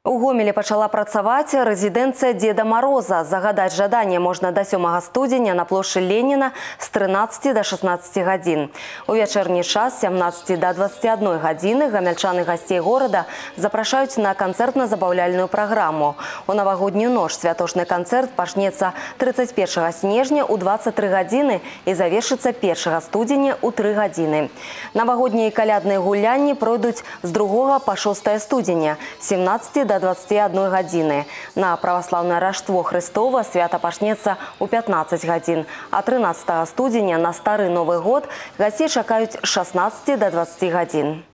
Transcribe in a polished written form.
У Гомелі пачала працаваць рэзідэнцыя Деда Мороза. Загадаць жаданне можна до 7 студзеня на плошчы Леніна з 13 до 16 гадзін. У вечерні час з 17 до 21 гадзіны гамяльчан і гасцей горада запрашаюць на канцэртна-забаўляльную праграму. У навагоднюю ноч святочны канцэрт пачнецца 31 снежня ў 23 гадзіны і завершыцца 1 студзеня ў 3 гадзіны. Навагоднія і калядныя гулянні пройдуць з 2 по 6 студзеня, 17 до 21 гадзіны. На праваслаўнае Раштво Хрыстова свята пачнецца ў 15 гадзін, а 13 студзеня на Стары Новы год гасцей чакаюць з 16 до 20 гадзін.